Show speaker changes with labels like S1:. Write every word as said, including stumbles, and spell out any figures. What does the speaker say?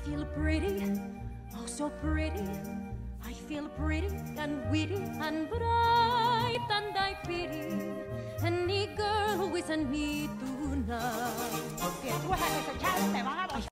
S1: feel pretty, oh so pretty. I feel pretty and witty and bright, and I pity any girl who isn't me tonight.